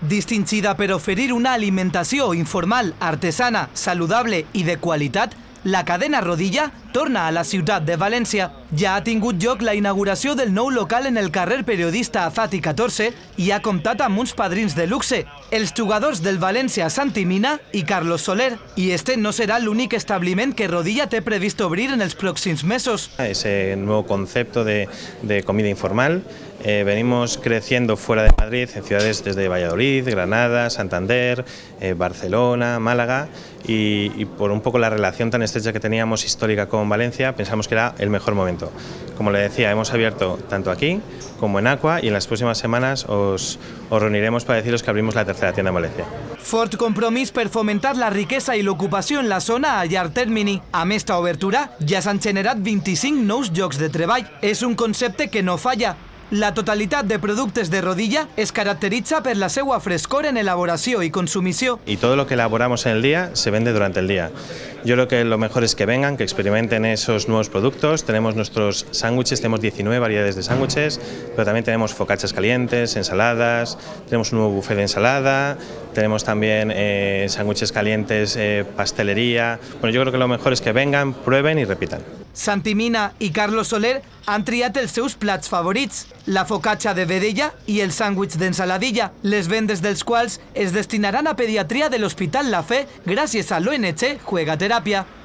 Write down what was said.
Distingida per oferir una alimentació informal, artesana, saludable i de qualitat, la cadena Rodilla torna a la ciutat de València. Ja ha tingut lloc la inauguració del nou local en el carrer Periodista Azati 14 i ha comptat amb uns padrins de luxe, els jugadors del València Santi Mina i Carlos Soler. I este no serà l'únic establiment que Rodilla té previst obrir en els pròxims mesos. Ese nuevo concepto de comida informal. Venimos creciendo fuera de Madrid, en ciudades desde Valladolid, Granada, Santander, Barcelona, Málaga, y por un poco la relación tan estrecha que teníamos histórica con Valencia, pensamos que era el mejor momento. Como le decía, hemos abierto tanto aquí como en Aqua, y en las próximas semanas os reuniremos para deciros que abrimos la tercera tienda en Valencia. Fort compromís per fomentar la riquesa i l'ocupació en la zona a llarg termini. Amb esta obertura ja s'han generat 25 nous llocs de treball. És un concepte que no falla. La totalitat de productes de Rodilla es caracteritza per la seva frescor en elaboració i consumició. Y todo lo que elaboramos en el día se vende durante el día. Yo creo que lo mejor es que vengan, que experimenten esos nuevos productos. Tenemos nuestros sándwiches, tenemos 19 variedades de sándwiches, pero también tenemos focaccias calientes, ensaladas, tenemos un nuevo buffet de ensalada, tenemos también sándwiches calientes, pastelería. Bueno, yo creo que lo mejor es que vengan, prueben y repitan. Santi Mina i Carlos Soler han triat els seus plats favorits, la focaccia de vedella i el sàndwich d'ensaladilla, les vendes dels quals es destinaran a pediatria de l'Hospital La Fe gràcies a l'ONG Juega Teràpia.